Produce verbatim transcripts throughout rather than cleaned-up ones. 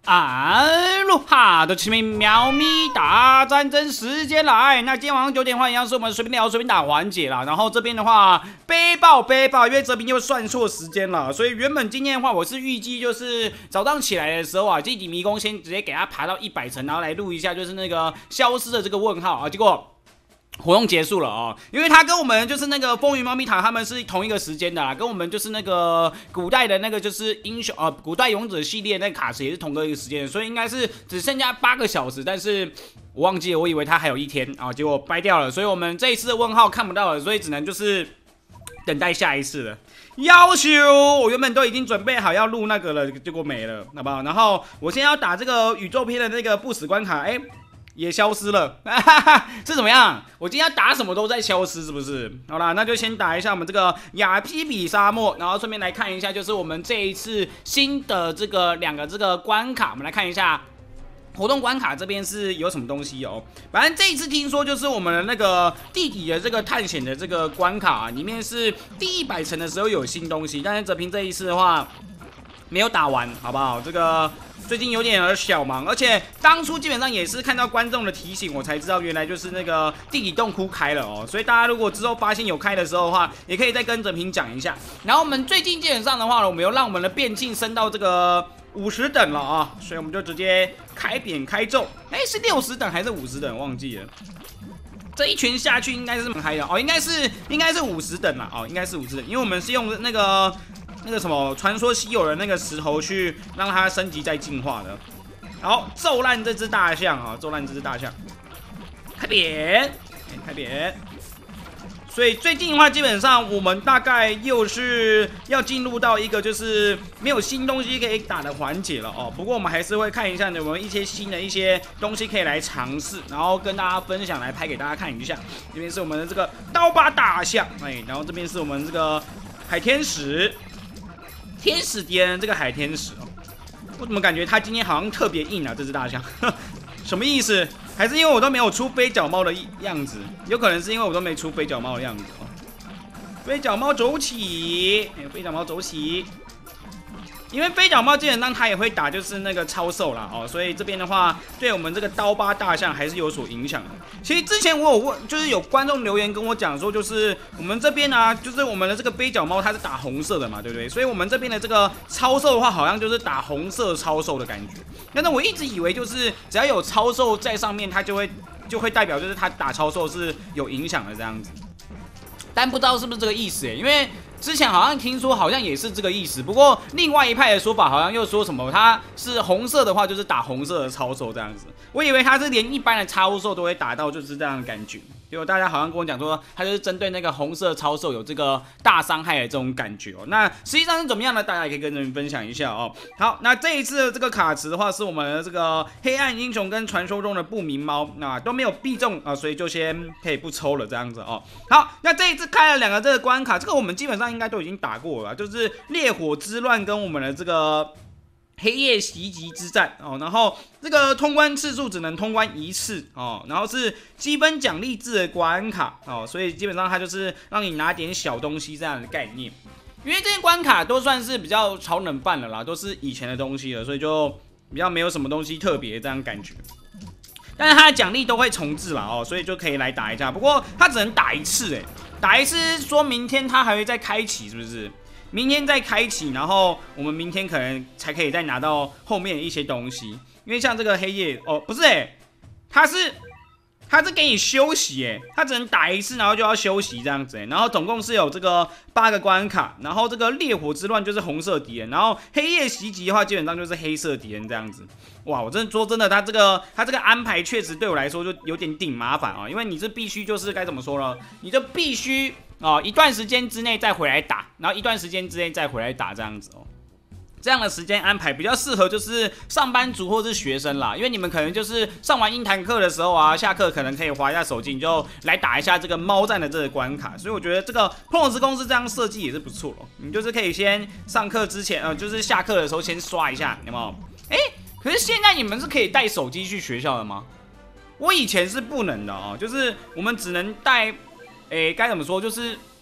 哎喽哈的亲民喵咪大战争时间来，那今天晚上九点的话，一样是我们随便聊随便打环节啦。然后这边的话，背爆背爆，因为这边又算错时间了，所以原本今天的话，我是预计就是早上起来的时候啊，这底迷宫先直接给它爬到一百层，然后来录一下就是那个消失的这个问号啊，结果。活动结束了哦，因为他跟我们就是那个风云猫咪塔他们是同一个时间的啦，跟我们就是那个古代的那个就是英雄呃古代勇者系列那个卡池也是同个一个时间，所以应该是只剩下八个小时，但是我忘记了，我以为他还有一天啊，结果掰掉了，所以我们这一次的问号看不到了，所以只能就是等待下一次了。要求我原本都已经准备好要录那个了，结果没了，好不好？然后我现在要打这个宇宙篇的那个不死关卡，哎、欸。也消失了，哈哈，是怎么样？我今天要打什么都在消失，是不是？好啦，那就先打一下我们这个亚皮比沙漠，然后顺便来看一下，就是我们这一次新的这个两个这个关卡，我们来看一下活动关卡这边是有什么东西哦。反正这一次听说就是我们的那个地底的这个探险的这个关卡、啊、里面是第一百层的时候有新东西，但是泽平这一次的话没有打完，好不好？这个。最近有点小忙，而且当初基本上也是看到观众的提醒，我才知道原来就是那个地底洞窟开了哦。所以大家如果之后发现有开的时候的话，也可以再跟整平讲一下。然后我们最近基本上的话呢，我们有让我们的变境升到这个五十等了啊，所以我们就直接开扁开咒。哎，是六十等还是五十等？忘记了。这一拳下去应该是蛮嗨的哦，应该是应该是五十等啦哦，应该是五十等，因为我们是用那个。那个什么传说稀有的那个石头去让它升级再进化的，好揍烂这只大象啊！揍烂这只大象，开扁，开扁。所以最近的话，基本上我们大概又是要进入到一个就是没有新东西可以打的环节了哦。不过我们还是会看一下有没有一些新的一些东西可以来尝试，然后跟大家分享，来拍给大家看一下。这边是我们的这个刀疤大象，哎，然后这边是我们这个海天使。天使敌人这个海天使哦，我怎么感觉他今天好像特别硬啊？这只大象，什么意思？还是因为我都没有出飞脚猫的样子？有可能是因为我都没出飞脚猫的样子哦。飞脚猫走起，哎，飞脚猫走起。因为飞脚猫基本上它也会打，就是那个超兽啦哦，所以这边的话，对我们这个刀疤大象还是有所影响的。其实之前我有问，就是有观众留言跟我讲说，就是我们这边啊，就是我们的这个飞脚猫它是打红色的嘛，对不对？所以我们这边的这个超兽的话，好像就是打红色超兽的感觉。但是我一直以为就是只要有超兽在上面，它就会就会代表就是它打超兽是有影响的这样子。但不知道是不是这个意思哎，因为。之前好像听说好像也是这个意思，不过另外一派的说法好像又说什么它是红色的话就是打红色的超兽这样子，我以为它是连一般的超兽都会打到就是这样的感觉，结果大家好像跟我讲说它就是针对那个红色超兽有这个大伤害的这种感觉哦。那实际上是怎么样呢？大家也可以跟人分享一下哦。好，那这一次的这个卡池的话是我们的这个黑暗英雄跟传说中的不明猫，那都没有必中啊，所以就先可以不抽了这样子哦。好，那这一次开了两个这个关卡，这个我们基本上应该都已经打过了，就是烈火之乱跟我们的这个黑夜袭击之战哦，然后这个通关次数只能通关一次哦，然后是积分奖励制的关卡哦，所以基本上它就是让你拿点小东西这样的概念。因为这些关卡都算是比较超能办了啦，都是以前的东西了，所以就比较没有什么东西特别这样感觉。但是它的奖励都会重置啦哦，所以就可以来打一下。不过它只能打一次哎。打一次，说明天它还会再开启，是不是？明天再开启，然后我们明天可能才可以再拿到后面的一些东西。因为像这个黑夜哦，不是哎、欸，它是它是给你休息哎、欸，它只能打一次，然后就要休息这样子哎、欸。然后总共是有这个八个关卡，然后这个烈火之乱就是红色敌人，然后黑夜袭击的话基本上就是黑色敌人这样子。哇，我真的说真的，他这个他这个安排确实对我来说就有点顶麻烦啊，因为你是必须就是该怎么说呢？你就必须啊一段时间之内再回来打，然后一段时间之内再回来打这样子哦。这样的时间安排比较适合就是上班族或是学生啦，因为你们可能就是上完英谈课的时候啊，下课可能可以滑一下手机，你就来打一下这个猫战的这个关卡，所以我觉得这个碰龙之公司这样设计也是不错咯。你就是可以先上课之前，呃，就是下课的时候先刷一下，有没有？哎、欸。可是现在你们是可以带手机去学校的吗？我以前是不能的哦，就是我们只能带，诶，该怎么说？就是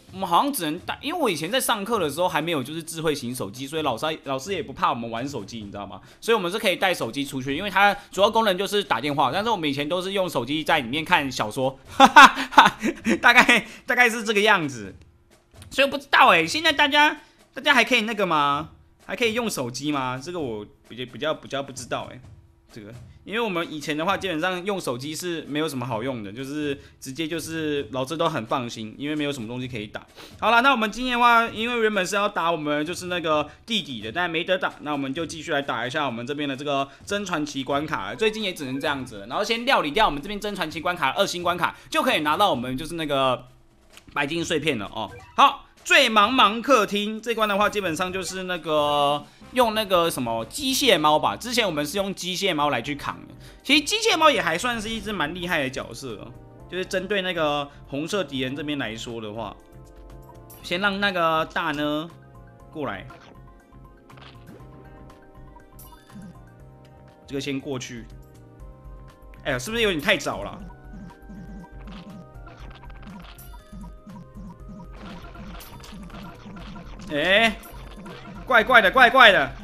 我们好像只能带，因为我以前在上课的时候还没有就是智慧型手机，所以老师老师也不怕我们玩手机，你知道吗？所以我们是可以带手机出去，因为它主要功能就是打电话。但是我们以前都是用手机在里面看小说，哈哈哈，大概大概是这个样子。所以我不知道哎、欸，现在大家大家还可以那个吗？还可以用手机吗？这个我比较比较比较不知道哎、欸，这个。因为我们以前的话，基本上用手机是没有什么好用的，就是直接就是老师都很放心，因为没有什么东西可以打。好了，那我们今天的话，因为原本是要打我们就是那个地底的，但没得打，那我们就继续来打一下我们这边的这个真传奇关卡。最近也只能这样子了，然后先料理掉我们这边真传奇关卡二星关卡，就可以拿到我们就是那个白金碎片了哦。好，最茫茫客厅这关的话，基本上就是那个。用那个什么机械猫吧，之前我们是用机械猫来去扛的。其实机械猫也还算是一只蛮厉害的角色哦，就是针对那个红色敌人这边来说的话，先让那个大呢过来，这个先过去。哎呀，是不是有点太早了？哎、欸。怪怪的，怪怪的。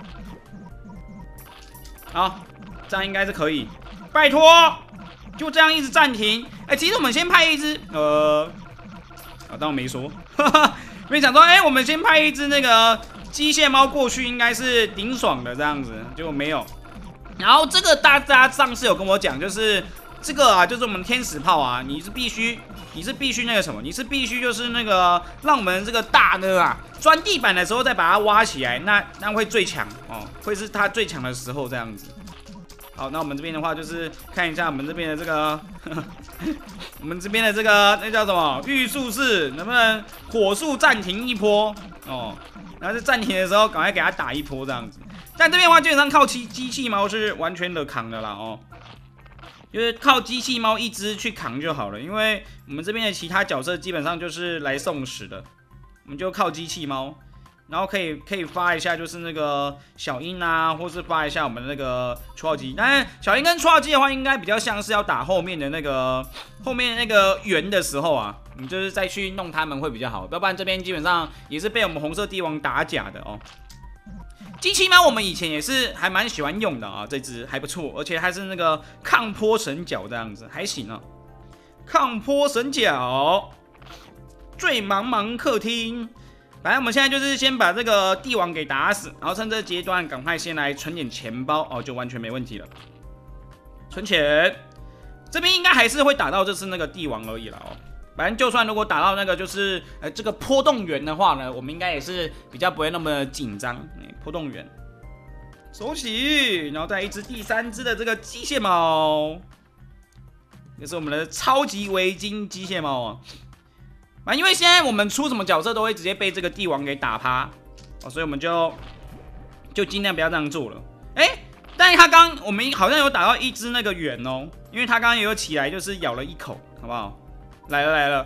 好，这样应该是可以。拜托，就这样一直暂停。哎、欸，其实我们先派一只，呃，啊，当我没说，哈哈，没想说，哎、欸，我们先派一只那个机械猫过去，应该是挺爽的这样子，结果没有。然后这个大家上次有跟我讲，就是这个啊，就是我们天使炮啊，你是必须。你是必须那个什么？你是必须就是那个让我们这个大呢啊钻地板的时候再把它挖起来，那那会最强哦，会是它最强的时候这样子。好，那我们这边的话就是看一下我们这边的这个，呵呵我们这边的这个那叫什么御术士能不能火速暂停一波哦？然后在暂停的时候赶快给它打一波这样子。但这边的话基本上靠机机器猫是完全的扛的啦哦。就是靠机器猫一只去扛就好了，因为我们这边的其他角色基本上就是来送死的，我们就靠机器猫，然后可以可以发一下就是那个小鹰啊，或是发一下我们的那个戳号机。但是小鹰跟戳号机的话，应该比较像是要打后面的那个后面那个圆的时候啊，你就是再去弄他们会比较好，要不然这边基本上也是被我们红色帝王打假的哦。机器猫我们以前也是还蛮喜欢用的啊，这只还不错，而且还是那个抗坡神角这样子，还行啊。抗坡神角，最茫茫客厅，反正我们现在就是先把这个帝王给打死，然后趁这个阶段赶快先来存点钱包哦，就完全没问题了。存钱，这边应该还是会打到这次那个帝王而已了哦。反正就算如果打到那个就是呃这个波动源的话呢，我们应该也是比较不会那么紧张。欸、波动源，收起，然后再一只第三只的这个机械猫，这是我们的超级围巾机械猫啊。反正因为现在我们出什么角色都会直接被这个帝王给打趴哦，所以我们就就尽量不要这样做了。哎、欸，但是他刚我们好像有打到一只那个猿哦，因为他刚刚也有起来，就是咬了一口，好不好？来了来了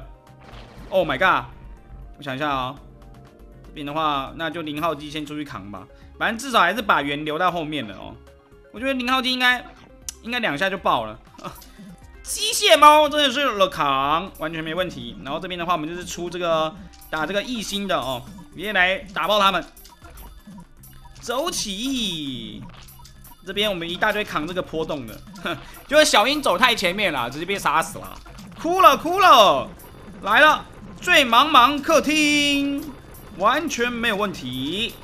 ，Oh my god！ 我想一下啊、哦，这边的话，那就零号机先出去扛吧。反正至少还是把圆留到后面了哦。我觉得零号机应该应该两下就爆了。机械猫真的是了扛，完全没问题。然后这边的话，我们就是出这个打这个一星的哦，直接来打爆他们。走起！这边我们一大堆扛这个波动的，就是小鹰走太前面了，直接被杀死了。哭了哭了，来了，最茫茫客厅，完全没有问题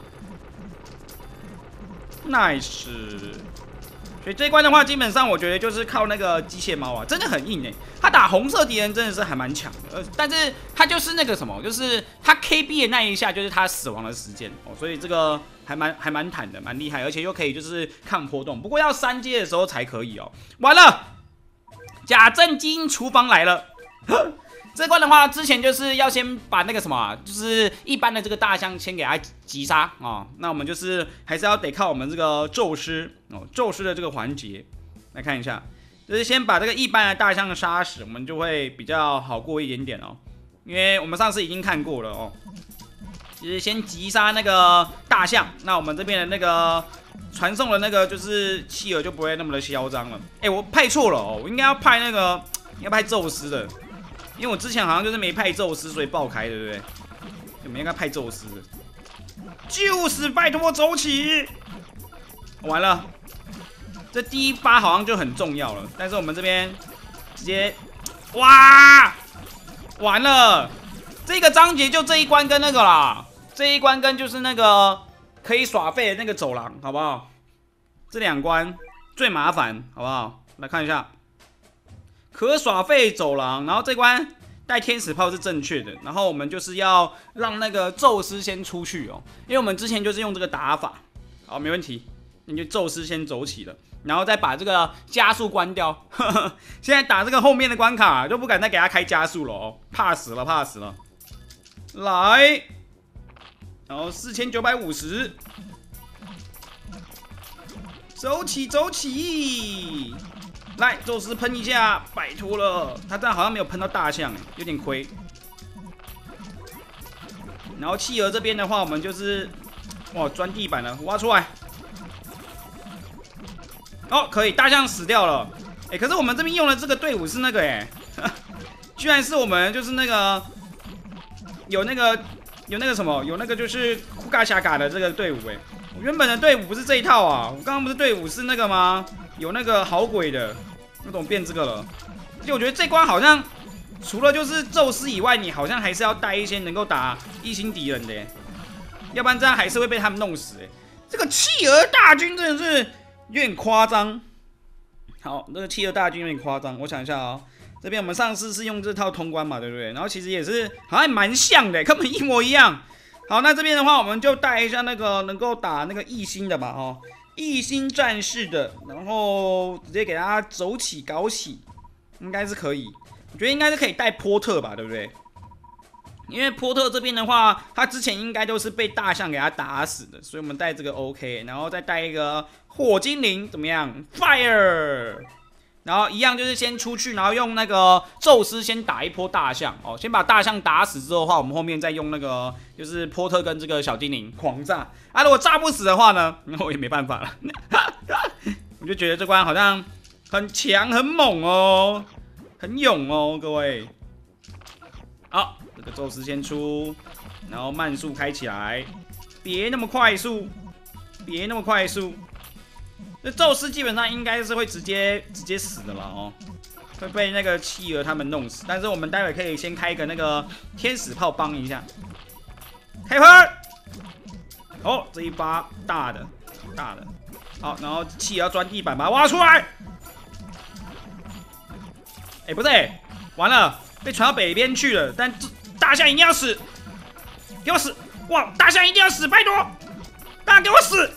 ，nice。所以这一关的话，基本上我觉得就是靠那个机械猫啊，真的很硬哎。他打红色敌人真的是还蛮强的，呃，但是他就是那个什么，就是他 K B 的那一下就是他死亡的时间哦，所以这个还蛮还蛮坦的，蛮厉害，而且又可以就是抗波动，不过要三阶的时候才可以哦。完了。假正经厨房来了，这关的话，之前就是要先把那个什么、啊，就是一般的这个大象先给它击杀啊、哦。那我们就是还是要得靠我们这个宙斯哦，宙斯的这个环节来看一下，就是先把这个一般的大象杀死，我们就会比较好过一点点哦。因为我们上次已经看过了哦，就是先击杀那个大象，那我们这边的那个。传送的那个就是企鹅就不会那么的嚣张了。哎、欸，我派错了哦，我应该要派那个，应该派宙斯的，因为我之前好像就是没派宙斯，所以爆开，对不对？ 们应该派宙斯，就是拜托走起。完了，这第一发好像就很重要了，但是我们这边直接，哇，完了，这个章节就这一关跟那个啦，这一关跟就是那个可以耍废的那个走廊，好不好？这两关最麻烦，好不好？来看一下，可耍废走廊，然后这关带天使炮是正确的，然后我们就是要让那个宙斯先出去哦，因为我们之前就是用这个打法，好，没问题，你就宙斯先走起了，然后再把这个加速关掉。呵呵，现在打这个后面的关卡就不敢再给他开加速了哦，怕死了，怕死了。来，然后四千九百五十。走起，走起！来，宙斯喷一下，拜托了。他这样好像没有喷到大象，有点亏。然后企鹅这边的话，我们就是哇钻地板了，挖出来。哦，可以，大象死掉了。哎，可是我们这边用的这个队伍是那个哎，居然是我们就是那个有那个有那个什么有那个就是库嘎夏嘎的这个队伍哎。我原本的队伍不是这一套啊，我刚刚不是队伍是那个吗？有那个好鬼的，那种变这个了。而且我觉得这关好像除了就是宙斯以外，你好像还是要带一些能够打异星敌人的，要不然这样还是会被他们弄死。这个企鹅大军真的是有点夸张。好，这个企鹅大军有点夸张，我想一下啊、哦，这边我们上次是用这套通关嘛，对不对？然后其实也是好像蛮像的，根本一模一样。好，那这边的话，我们就带一下那个能够打那个异星的吧，哦，异星战士的，然后直接给他走起搞起，应该是可以。我觉得应该是可以带波特吧，对不对？因为波特这边的话，他之前应该都是被大象给他打死的，所以我们带这个 OK， 然后再带一个火精灵，怎么样 ？Fire！ 然后一样就是先出去，然后用那个宙斯先打一波大象哦，先把大象打死之后的话，我们后面再用那个就是波特跟这个小精灵狂炸。啊，如果炸不死的话呢，那我也没办法了。我就觉得这关好像很强、很猛哦，很勇哦，各位。好，这个宙斯先出，然后慢速开起来，别那么快速，别那么快速。这宙斯基本上应该是会直接直接死的了哦，会被那个企鹅他们弄死。但是我们待会可以先开个那个天使炮帮一下，开喷！哦，这一发大的大的，好，然后企鹅要钻地板把它挖出来。哎、欸，不对，完了，被传到北边去了。但大象一定要死，给我死！哇，大象一定要死，拜托，大家给我死！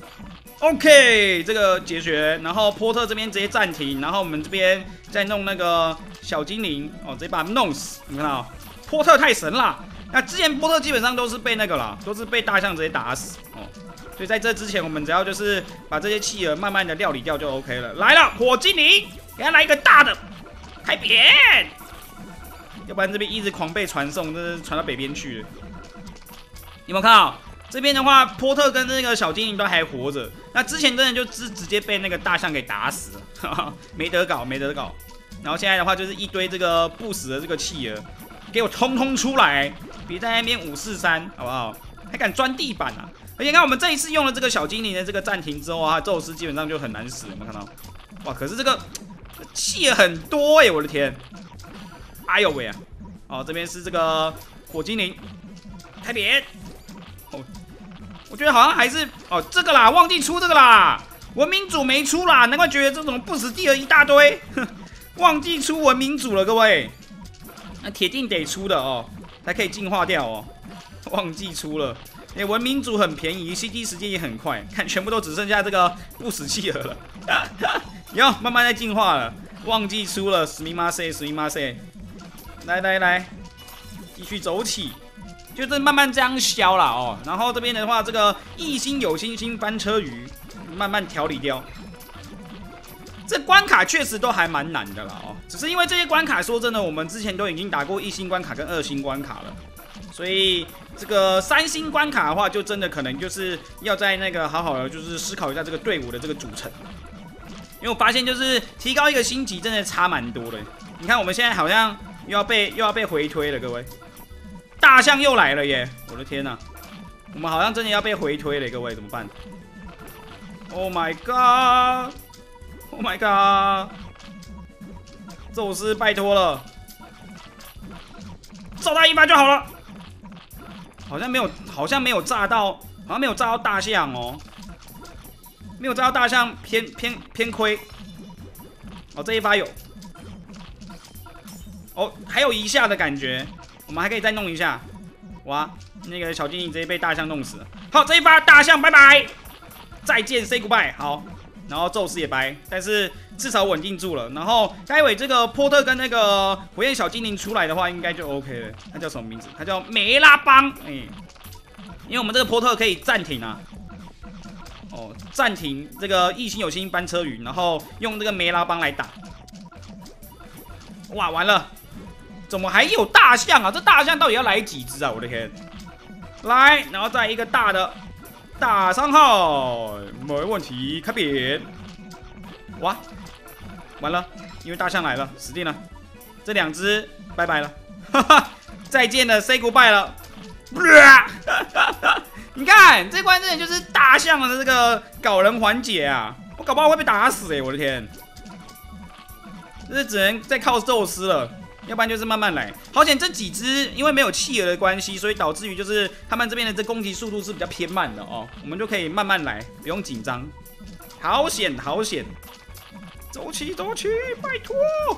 OK， 这个解决，然后波特这边直接暂停，然后我们这边再弄那个小精灵哦，直接把他们弄死。你看到，波特太神了。那之前波特基本上都是被那个啦，都是被大象直接打死哦。所以在这之前，我们只要就是把这些企鹅慢慢的料理掉就 OK 了。来了，火精灵，给他来一个大的，开扁。要不然这边一直狂被传送，真是传到北边去了。有没有看到？ 这边的话，波特跟那个小精灵都还活着。那之前真的就直直接被那个大象给打死了，呵呵没得搞，没得搞。然后现在的话，就是一堆这个不死的这个企鹅，给我通通出来！别在那边五四三，好不好？还敢钻地板啊！而且看我们这一次用了这个小精灵的这个暂停之后啊，宙斯基本上就很难死，有没有看到？哇，可是这个企鹅很多哎、欸，我的天！哎呦喂啊！哦，这边是这个火精灵，开扁。 哦，我觉得好像还是哦这个啦，忘记出这个啦，文明组没出啦，难怪觉得这种不死地儿一大堆，忘记出文明组了，各位，那铁定得出的哦，才可以进化掉哦，忘记出了，哎、欸，文明组很便宜 ，C D 时间也很快，看全部都只剩下这个不死企鹅了，哟，慢慢在进化了，忘记出了，史密马塞，史密马塞，来来来，继续走起。 就是慢慢这样消了哦，然后这边的话，这个一星有星星翻车鱼，慢慢调理掉。这关卡确实都还蛮难的啦哦，只是因为这些关卡，说真的，我们之前都已经打过一星关卡跟二星关卡了，所以这个三星关卡的话，就真的可能就是要在那个好好的就是思考一下这个队伍的这个组成，因为我发现就是提高一个星级真的差蛮多的。你看我们现在好像又要被又要被回推了，各位。 大象又来了耶！我的天哪，我们好像真的要被回推了，各位怎么办 ？Oh my god！Oh my god！ 宙斯，拜托了，揍他一巴就好了。好像没有，好像没有炸到，好像没有炸到大象哦，没有炸到大象，偏偏偏亏。哦，这一发有。哦，还有一下的感觉，我们还可以再弄一下。哇，那个小精灵直接被大象弄死了。好，这一发大象拜拜，再见 ，say goodbye。好，然后宙斯也拜，但是至少稳定住了。然后待会这个波特跟那个火焰小精灵出来的话，应该就 OK 了。他叫什么名字？他叫梅拉邦。哎、欸，因为我们这个波特可以暂停啊。哦，暂停这个异星有星班车鱼，然后用这个梅拉邦来打。哇，完了！怎么还有大象啊？这大象到底要来几只啊？我的天！来，然后再一个大的大伤害，没问题，开扁。哇，完了，因为大象来了，死定了。这两只拜拜了，哈哈，再见了 ，say goodbye 了。你看，这关真的就是大象的这个搞人环节啊！我搞不好会被打死哎、欸，我的天！这是只能再靠宙斯了。要不然就是慢慢来，好险这几只因为没有企鹅的关系，所以导致于就是他们这边的这攻击速度是比较偏慢的哦，我们就可以慢慢来，不用紧张。好险好险，走起走起，拜托！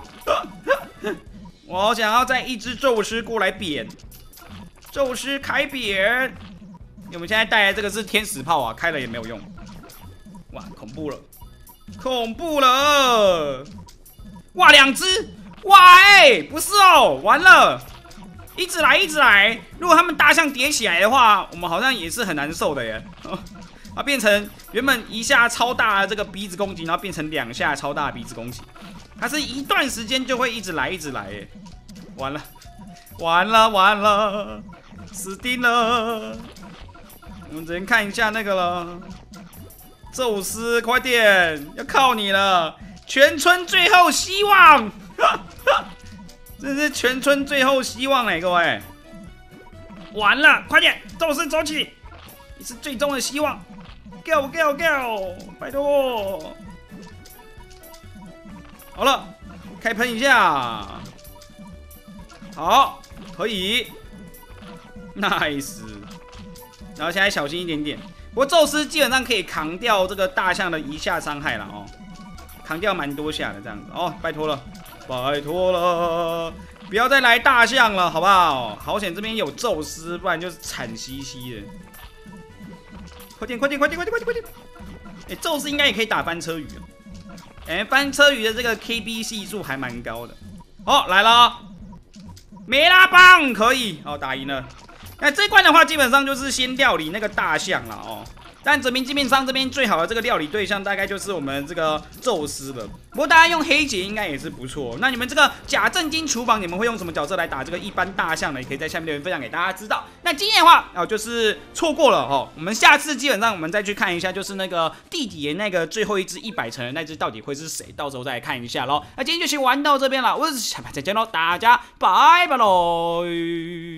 我好想要再一只宙斯过来扁，宙斯开扁。我们现在带来这个是天使炮啊，开了也没有用。哇，恐怖了，恐怖了！哇，两只！哇哎、欸，不是哦，完了，一直来一直来。如果他们大象叠起来的话，我们好像也是很难受的耶。啊，变成原本一下超大的这个鼻子攻击，然后变成两下超大的鼻子攻击，它是一段时间就会一直来一直来耶。完了，完了完了，死定了。我们只能看一下那个了。宙斯，快点，要靠你了，全村最后希望。这是全村最后希望哎，各位！完了，快点，宙斯走起！你是最终的希望 ，Go Go Go！ 拜托！好了，开喷一下，好，可以 ，nice。然后现在小心一点点，不过宙斯基本上可以扛掉这个大象的一下伤害了哦，扛掉蛮多下的这样子哦，拜托了。拜托了，不要再来大象了，好不好？好险这边有宙斯，不然就是惨兮兮的。快点，快点，快点，快点，快点，快点！哎、欸，宙斯应该也可以打翻车鱼哦。哎、欸，翻车鱼的这个 K B 系数还蛮高的。哦，来了，梅拉棒可以哦，打赢了。那这关的话，基本上就是先料理那个大象了哦。但哲明镜面商这边最好的这个料理对象，大概就是我们这个宙斯了。不过大家用黑姐应该也是不错。那你们这个假正经厨房，你们会用什么角色来打这个一般大象呢？也可以在下面留言分享给大家知道。那今天的话，哦，就是错过了哦。我们下次基本上我们再去看一下，就是那个地底的那个最后一只一百层的那只到底会是谁？到时候再来看一下喽。那今天就先玩到这边了，我是小白，再见喽，大家拜拜喽。